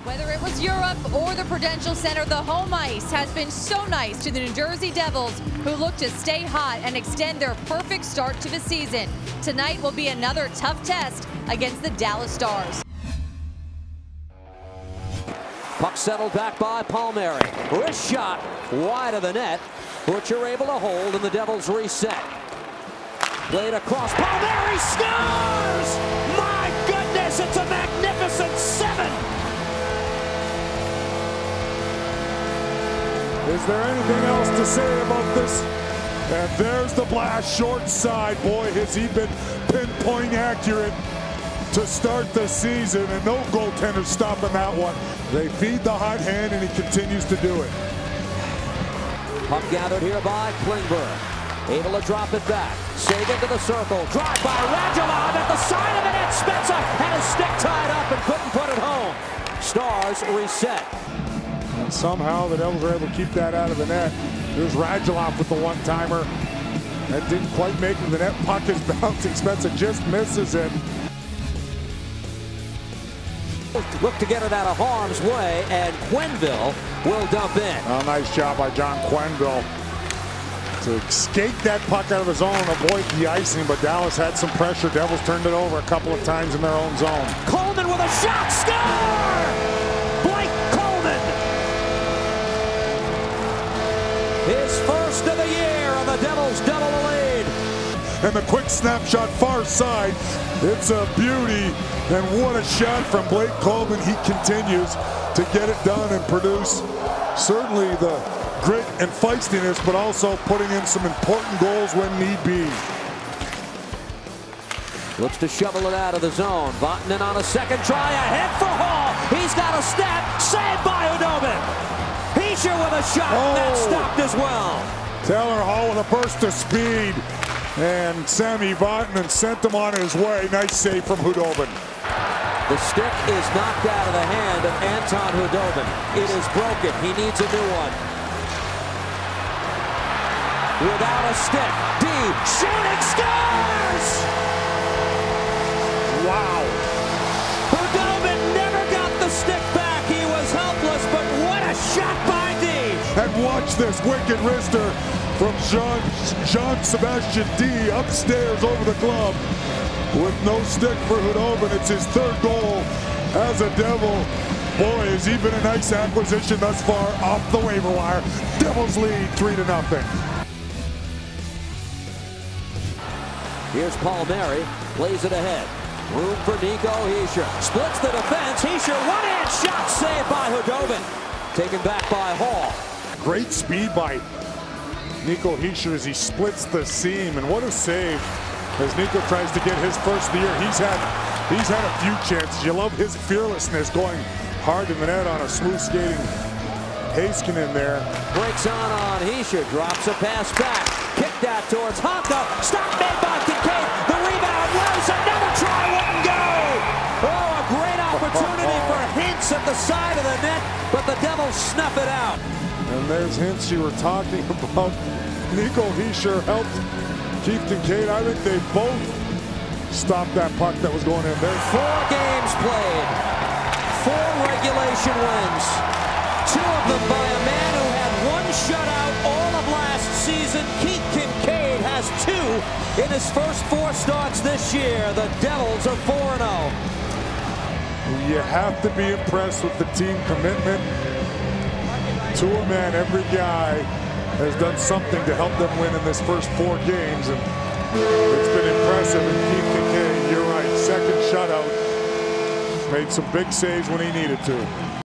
Whether it was Europe or the Prudential Center, the home ice has been so nice to the New Jersey Devils, who look to stay hot and extend their perfect start to the season. Tonight will be another tough test against the Dallas Stars. Puck settled back by Palmieri. Wrist shot wide of the net. Butcher able to hold, and the Devils reset. Played across. Palmieri scores! My goodness, it's a magnificent 7! Is there anything else to say about this? And there's the blast, short side. Boy, has he been pinpoint accurate to start the season, and no goaltender stopping that one. They feed the hot hand, and he continues to do it. Puck gathered here by Klingberg. Able to drop it back. Save into the circle. Drive by Radulov at the side of the net. Spencer had his stick tied up and couldn't put it home. Stars reset. And somehow the Devils are able to keep that out of the net. There's Radulov with the one-timer. That didn't quite make it. The net puck is bouncing. Spencer just misses it. Look to get it out of harm's way, and Quenneville will dump in. Oh, nice job by John Quenneville to skate that puck out of his zone, avoid the icing, but Dallas had some pressure. Devils turned it over a couple of times in their own zone. Coleman with a shot, score! Blake Coleman! His first of the year, and the Devils double the lead. And the quick snapshot far side, it's a beauty. And what a shot from Blake Coleman. He continues to get it done and produce certainly the grit and feistiness, but also putting in some important goals when need be. Looks to shovel it out of the zone. Vatanen on a second try, ahead for Hall. He's got a step, saved by Khudobin. Hischier with a shot, and that's stopped as well. Taylor Hall with a burst of speed, and Sami Vatanen sent him on his way. Nice save from Khudobin. The stick is knocked out of the hand of Anton Khudobin. It is broken. He needs a new one. Without a stick, D shooting, scores! Wow. Khudobin never got the stick back. He was helpless, but what a shot by D! And watch this wicked wrister from Jean-Sebastien D upstairs over the glove. With no stick for Khudobin, it's his third goal as a Devil. Boy, has he been a nice acquisition thus far off the waiver wire. Devils lead 3-0. Here's Palmieri, plays it ahead. Room for Nico Hischier. Splits the defense. Hischier, one-hand shot saved by Khudobin. Taken back by Hall. Great speed by Nico Hischier as he splits the seam, and what a save as Nico tries to get his first of the year. He's had a few chances. You love his fearlessness, going hard in the net on a smooth skating Heiskanen there. Breaks on Hischier, drops a pass back, kicked out towards Honka, stop made by Kincaid, the rebound loose, another try wouldn't go! Oh, a great opportunity for Hintz at the side of the net, but the Devils snuff it out. And there's Hintz. You were talking about Nico Hischier helped Keith Kincaid. I think they both stopped that puck that was going in there. 4 games played, 4 regulation wins. 2 of them by a man who had 1 shutout all of last season. Keith Kincaid has 2 in his first 4 starts this year. The Devils are 4-0. You have to be impressed with the team commitment. To a man, every guy has done something to help them win in this first 4 games, and it's been impressive. And Keith Kincaid, you're right, second shutout, made some big saves when he needed to.